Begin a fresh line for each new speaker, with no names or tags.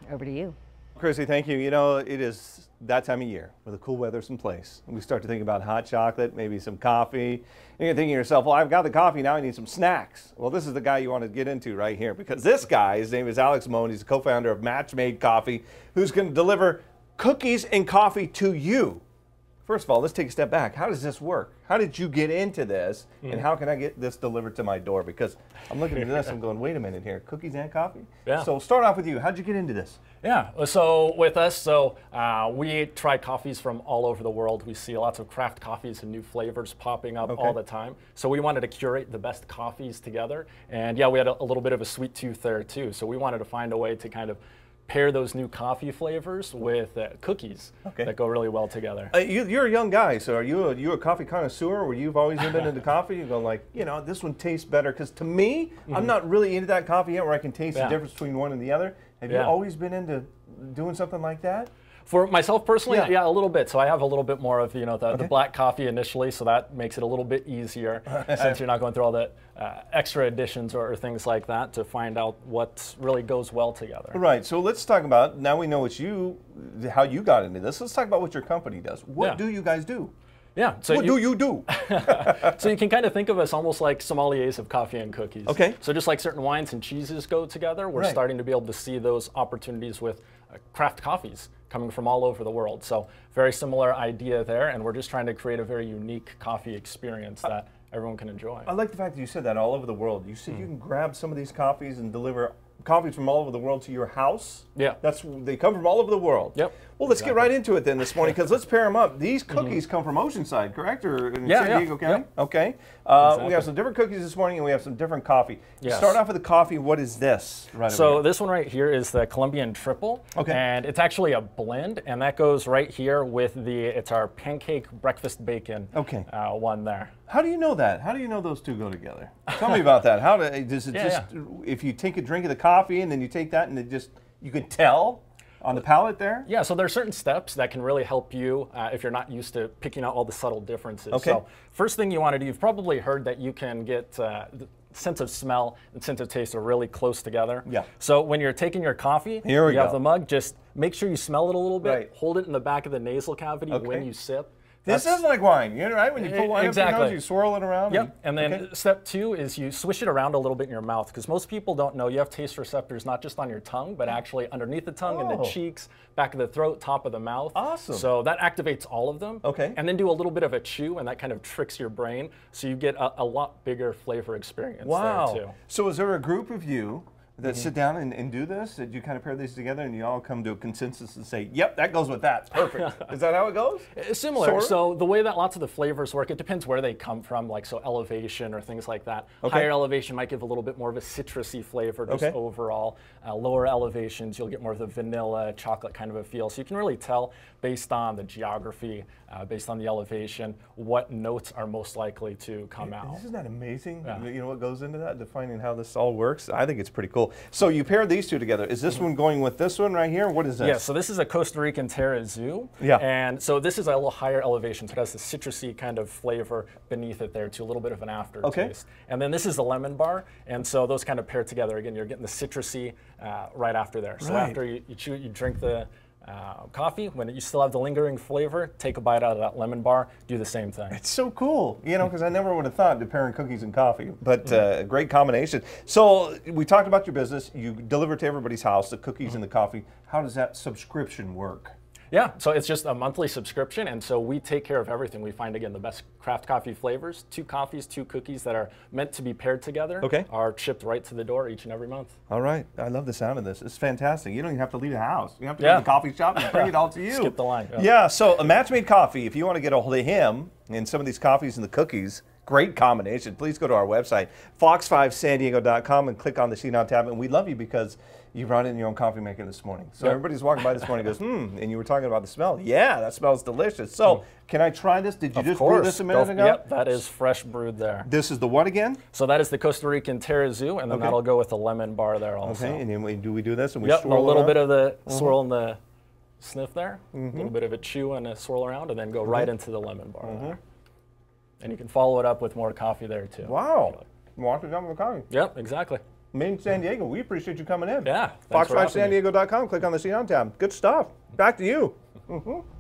Over to you.
Chrissy, thank you. You know, it is that time of year where the cool weather's in place. And we start to think about hot chocolate, maybe some coffee. And you're thinking to yourself, well, I've got the coffee, now I need some snacks. Well, this is the guy you want to get into right here, because this guy, his name is Alex Moen. He's the co-founder of Match Made Coffee, who's going to deliver cookies and coffee to you. First of all, let's take a step back. How does this work? How did you get into this, and how can I get this delivered to my door? Because I'm looking at this, I'm going, wait a minute here, cookies and coffee?
Yeah.
So start off with you. How'd you get into this?
Yeah, so with us, we try coffees from all over the world. We see lots of craft coffees and new flavors popping up all the time. So we wanted to curate the best coffees together. And yeah, we had a little bit of a sweet tooth there too. So we wanted to find a way to kind of pair those new coffee flavors with cookies that go really well together.
You're a young guy, so are you a coffee connoisseur, or you've always been into coffee? You go like, you know, this one tastes better, because to me, I'm not really into that coffee yet where I can taste the difference between one and the other. Have you always been into doing something like that?
For myself personally, yeah, a little bit. So I have a little bit more of the black coffee initially, so that makes it a little bit easier since you're not going through all the extra additions or things like that to find out what really goes well together.
Right. So let's talk about, now we know it's how you got into this. Let's talk about what your company does. What do you guys do?
Yeah. So
what do you do?
So you can kind of think of us almost like sommeliers of coffee and cookies.
Okay.
So just like certain wines and cheeses go together, we're starting to be able to see those opportunities with craft coffees coming from all over the world. So very similar idea there, and we're just trying to create a very unique coffee experience that everyone can enjoy. I
like the fact that you said that, all over the world. You said you can grab some of these coffees and deliver coffees from all over the world to your house?
Yeah.
They come from all over the world.
Yep.
Well, let's get right into it then this morning, because let's pair them up. These cookies come from Oceanside, correct? Or in San Diego County?
Yep.
Okay. We have some different cookies this morning, and we have some different coffee.
Yes.
Start off with the coffee. What is this?
So this one right here is the Colombian Triple.
Okay.
And it's actually a blend, and that goes right here with it's our pancake breakfast bacon one there.
How do you know that? How do you know those two go together? Tell me about that. How does it if you take a drink of the coffee and then you take that and you can tell on the palate there?
Yeah, so there are certain steps that can really help you if you're not used to picking out all the subtle differences.
Okay.
So first thing you want to do, you've probably heard that you can get the sense of smell and sense of taste are really close together.
Yeah.
So when you're taking your coffee, you have the mug, just make sure you smell it a little bit, hold it in the back of the nasal cavity when you sip.
This is like wine, right? When you pull wine up your nose, you swirl it around.
Yep, and then step two is you swish it around a little bit in your mouth, because most people don't know you have taste receptors not just on your tongue, but actually underneath the tongue, in the cheeks, back of the throat, top of the mouth.
Awesome.
So that activates all of them.
Okay.
And then do a little bit of a chew, and that kind of tricks your brain, so you get a lot bigger flavor experience there too.
So is there a group of you that sit down and do this? That you kind of pair these together and you all come to a consensus and say, yep, that goes with that. Perfect. Is that how it goes?
Similar.
Sort of?
So the way that lots of the flavors work, it depends where they come from, like so elevation or things like that. Higher elevation might give a little bit more of a citrusy flavor just overall. Lower elevations, you'll get more of the vanilla, chocolate kind of a feel. So you can really tell based on the geography, based on the elevation, what notes are most likely to come out.
Isn't that amazing? Yeah. You know what goes into that, defining how this all works? I think it's pretty cool. So you pair these two together. Is this one going with this one right here? What is this?
Yeah, so this is a Costa Rican Terrazoo.
Yeah.
And so this is a little higher elevation, so it has the citrusy kind of flavor beneath it there too, a little bit of an aftertaste.
Okay.
And then this is the lemon bar, and so those kind of pair together. Again, you're getting the citrusy right after there. So after you chew it, you drink the coffee, when you still have the lingering flavor, take a bite out of that lemon bar, do the same thing.
It's so cool, because I never would have thought of pairing cookies and coffee, but a great combination. So we talked about your business. You deliver to everybody's house, the cookies and the coffee. How does that subscription work?
Yeah, so it's just a monthly subscription, and so we take care of everything. We find, again, the best craft coffee flavors. 2 coffees, 2 cookies that are meant to be paired together are shipped right to the door each and every month. All right. I love the sound of this. It's fantastic. You don't even have to leave the house. You have to go to the coffee shop and bring it all to you. Skip the line. Yeah, so a Match Made Coffee, if you want to get a hold of him and some of these coffees and the cookies, great combination. Please go to our website, fox5sandiego.com, and click on the See Now tab. And we love you because you brought in your own coffee maker this morning. So everybody's walking by this morning and goes, and you were talking about the smell. Yeah, that smells delicious. So can I try this? Did you just brew this a minute ago? Yep, that is fresh brewed there. This is the what again? So that is the Costa Rican Terrazoo, and then that'll go with the lemon bar there also. Okay, and then do we do this? And we swirl a little bit of the swirl in the sniff there, a little bit of a chew and a swirl around, and then go right into the lemon bar there. And you can follow it up with more coffee there too. Wow. Wash it down with coffee. Yep, exactly.
Made in San Diego. We appreciate you coming in.
Yeah.
Fox5SanDiego.com. Click on the See On tab. Good stuff. Back to you.